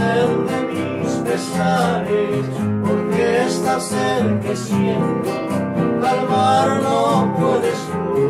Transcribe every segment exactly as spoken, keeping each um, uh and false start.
placer de mis pesares, porque estás cerca que siento, calmar no puedes tú.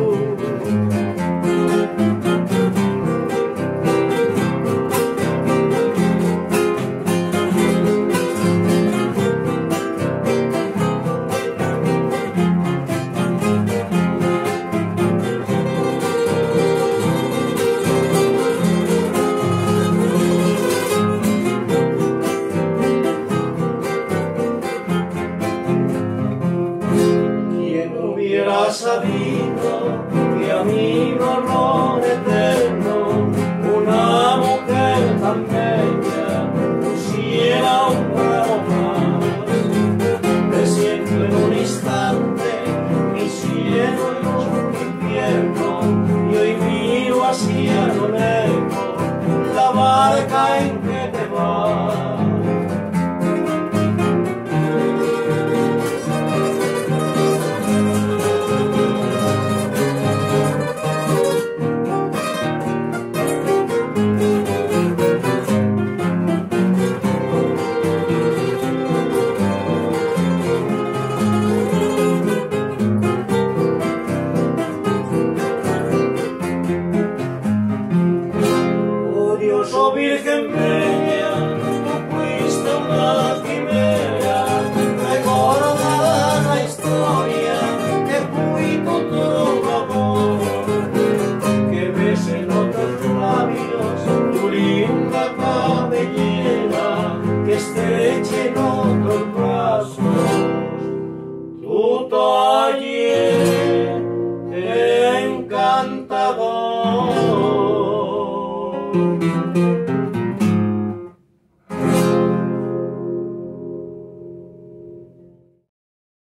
Hubiera sabido que a mi dolor eterno una mujer tan bella pusiera un grado más. Me siento en un instante mi cielo y mi infierno, y hoy miro hacia lo lejos la barca en que te vas. Oh Virgen bella, tú fuiste una quimera, recordada la historia que fui con tu amor, que ves en otros labios tu linda cabellera, que estreche en otros brazos tu talle encantador.